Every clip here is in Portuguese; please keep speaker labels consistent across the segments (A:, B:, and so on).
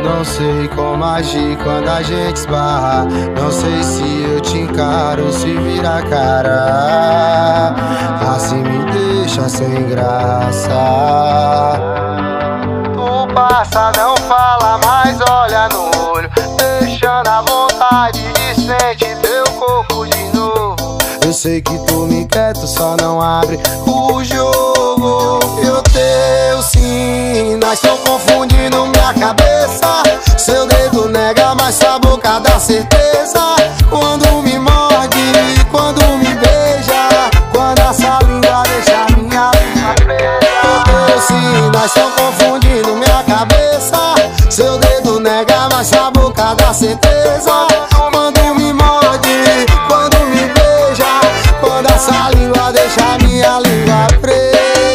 A: não sei como agir quando a gente esbarra. Não sei se eu te encaro, se vira a cara. Assim me deixa sem graça. Tu passa, não fala, mas olha no olho, deixando a vontade de sentir teu corpo de novo. Eu sei que tu me quer, tu só não abre o jogo. Eu teu sim, nós estão confundindo minha cabeça. Seu dedo nega, mas sua boca dá certeza. Quando me morde, quando me beija, quando essa língua deixa minha língua presa. Eu teu sim, nós estão confundindo minha cabeça. Seu dedo nega, mas sua boca dá certeza. Quando me morde, quando me beija, quando essa língua deixa minha língua presa.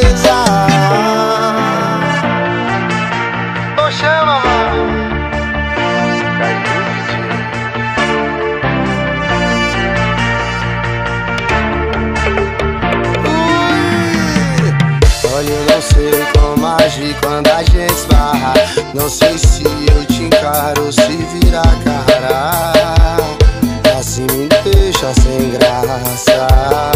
A: Ô, chama, mano. Olha, eu não sei como agir quando a gente esbarra. Não sei se eu te encaro, se vira a cara. Assim me deixa sem graça.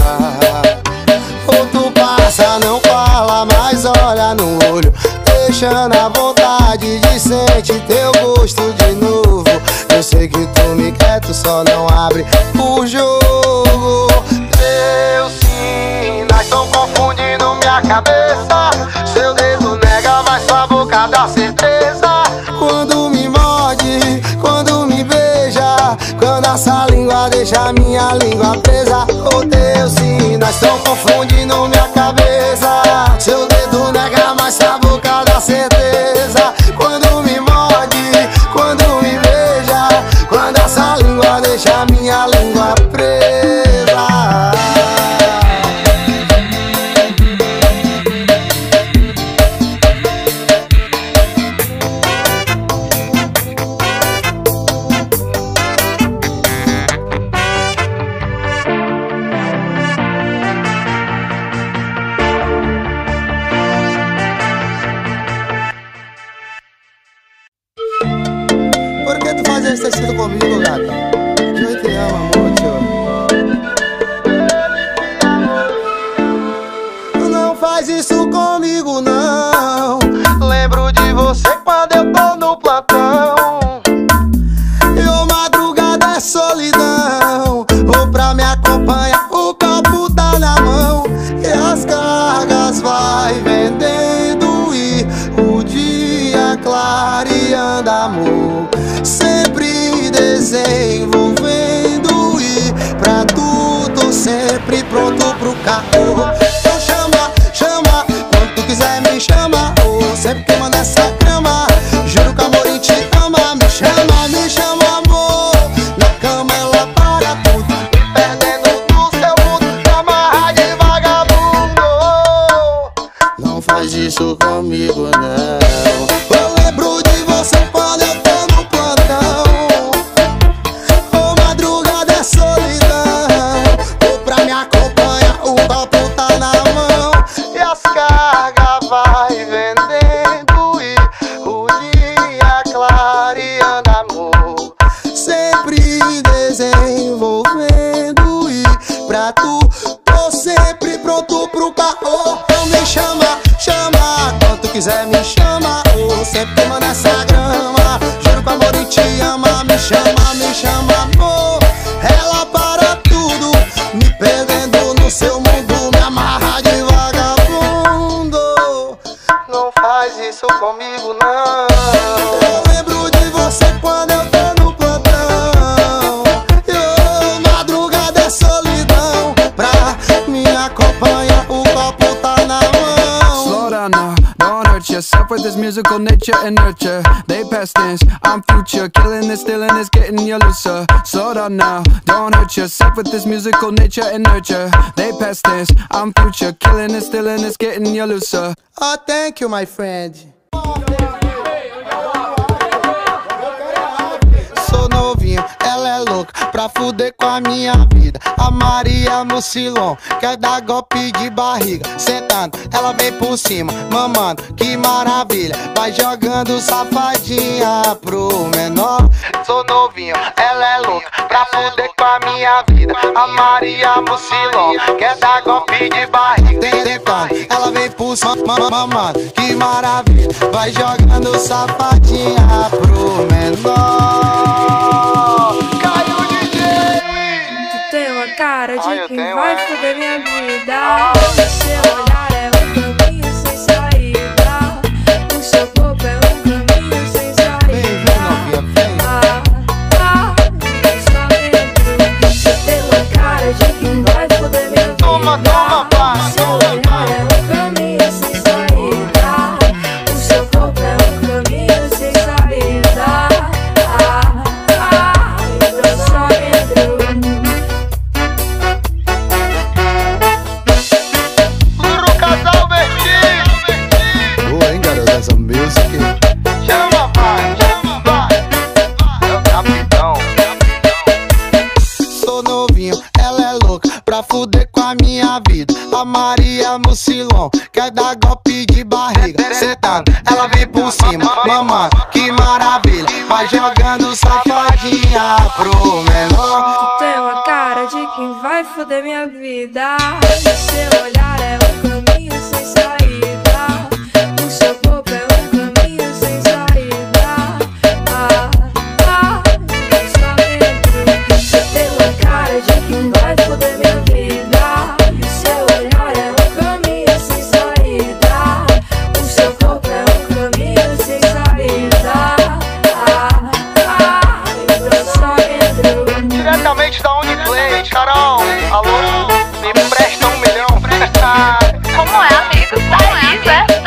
A: Ou tu passa, não fala, mas olha no olho, deixando a vontade de sentir teu gosto de novo. Eu sei que tu me quer, tu só não abre o jogo. Eu sim, nós tão confundindo minha cabeça. Seu dedo nega, mas sua boca dá certeza. Quando me morde, quando me beija, quando essa língua deixa minha língua presa. Oh Deus, sim, nós tão confundindo minha cabeça. Seu dedo nega, mas sua boca dá certeza. Quando me morde, quando me beija, quando essa língua deixa minha língua presa. Por que tu faz esse tecido comigo, gato? Eu te amo muito. Não faz isso comigo, não. Lembro de você quando eu tô no plantão. E ô madrugada é solidão. Ou pra me acompanhar, o copo tá na mão. E as cargas vai vendendo e o dia clareando, amor. Sempre desenvolvendo e pra tudo sempre pronto pro carro. Então chama, chama, quando tu quiser me chama. Oh, sempre queimando essa cama. Juro que o amor te ama. Me chama amor. Na cama ela para tudo, me perdendo no seu mundo, me amarra de vagabundo. Não faz isso comigo, não. Eu lembro de você quando eu tô no plantão. Ô madrugada é solidão. Ou pra me acompanhar, o copo tá na mão. E as cargas vai vendendo e o dia clareando, amor. Sempre desenvolvendo e pra tu tô sempre pronto pro carro. Então me chama, chama, quando tu quiser me chama. Oh, sempre queimando essa grama. Juro que o amor te ama. Me chama amor. Ela para tudo, me perdendo no seu mundo, me amarra de vagabundo. Não faz isso comigo, não. Eu lembro de você quando eu tô no plantão. E madrugada é solidão. Pra me acompanhar, o copo tá na mão.
B: Slow down now, don't hurt yourself with this musical nature and nurture. They past tense, I'm future, killing this, stealing this, getting you looser. Slow down now, don't hurt yourself with this musical nature and nurture. They past tense, I'm future, killing this, stealing this, getting you looser.
A: Oh, thank you, my friend. Sou novinho, ela é é louca pra fuder com a minha vida. A Maria Mucilon quer dar golpe de barriga. Sentando, ela vem por cima, mamando, que maravilha. Vai jogando safadinha pro menor. Sou novinho, ela é louca pra fuder com a minha vida. A Maria Mucilon quer dar golpe de barriga. Sentando, ela vem por cima, mamando, que maravilha. Vai jogando safadinha pro menor. Caiu o DJ.
C: Tu tem uma cara de quem vai foder minha vida. Seu olhar é um caminho sem saída. O seu corpo é um caminho sem saída. Só dentro. Tu tem uma cara de quem vai foder minha vida.
A: Toma, pá.
C: Seu olhar é um caminho sem saída. O seu corpo é um caminho sem saída. Então só dentro.
A: Guru Casal Bertinho. Boa, hein, garota, essa music. Chama, pai. É o capitão. Sou novinho, ela é louca pra fuder com a minha vida. A Maria Mucilon quer dar golpe de barriga. Sentando, ela vem por cima, mamando, que maravilha. Vai jogando safadinha pro menor.
C: Tem uma cara de quem vai foder minha vida. Seu olhar é um caminho sem saída. O seu corpo é um caminho sem saída. Só dentro. Você tem uma cara de quem vai foder minha vida. Seu olhar é um caminho sem saída. O seu corpo é um caminho sem saída. Então só dentro.
A: Diretamente da Uniplay, Carol. Alô, me empresta 1 milhão.
D: Como é, amigo? Tá aí, é?